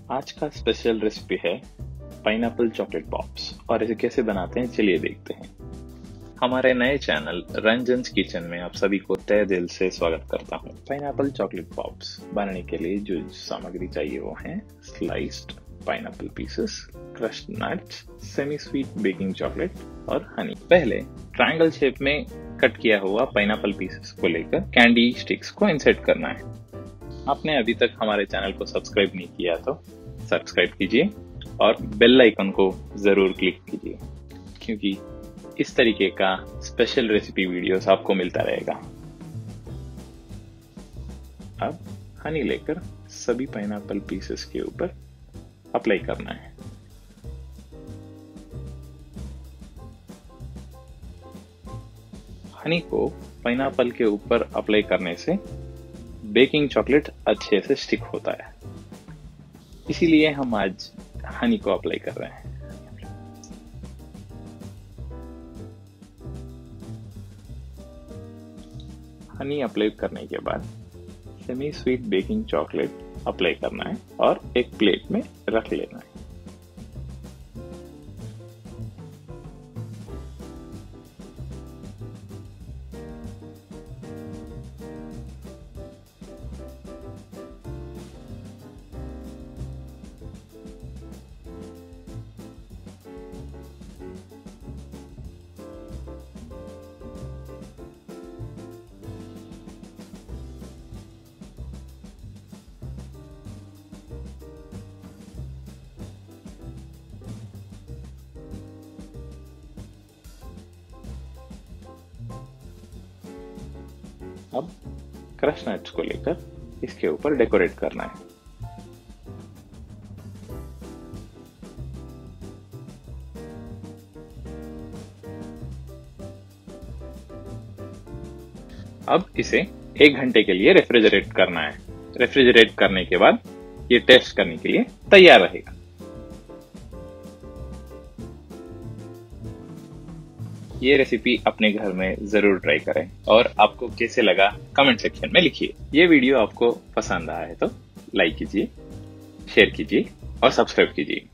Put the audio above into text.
आज का special recipe है पाइनएप्पल चॉकलेट पॉप्स और इसे कैसे बनाते हैं चलिए देखते हैं। हमारे नए चैनल रंजन्स किचन में आप सभी को तहे दिल से स्वागत करता हूं। पाइनएप्पल चॉकलेट पॉप्स बनाने के लिए जो सामग्री चाहिए वो है sliced pineapple pieces, crushed nuts, semi sweet baking chocolate और हनी। पहले ट्रायंगल शेप में कट किया हुआ पाइनएप्पल पीसेस को लेकर कैंडी स्टिक्स को इंसर्ट करना है। आपने अभी तक हमारे चैनल को सब्सक्राइब नहीं किया तो सब्सक्राइब कीजिए और बेल आइकन को जरूर क्लिक कीजिए क्योंकि इस तरीके का स्पेशल रेसिपी वीडियोस आपको मिलता रहेगा। अब हनी लेकर सभी पाइनएप्पल पीसेस के ऊपर अप्लाई करना है। हनी को पाइनएप्पल के ऊपर अप्लाई करने से बेकिंग चॉकलेट अच्छे से स्टिक होता है, इसीलिए हम आज हनी को अप्लाई कर रहे हैं। हनी अप्लाई करने के बाद semi sweet baking chocolate apply करना है और एक प्लेट में रख लेना है। अब क्रश नट्स को लेकर इसके ऊपर डेकोरेट करना है। अब इसे 1 घंटे के लिए रेफ्रिजरेट करना है। रेफ्रिजरेट करने के बाद ये टेस्ट करने के लिए तैयार रहेगा। ये रेसिपी अपने घर में जरूर ट्राई करें और आपको कैसे लगा कमेंट सेक्शन में लिखिए। ये वीडियो आपको पसंद आया है तो लाइक कीजिए, शेयर कीजिए और सब्सक्राइब कीजिए।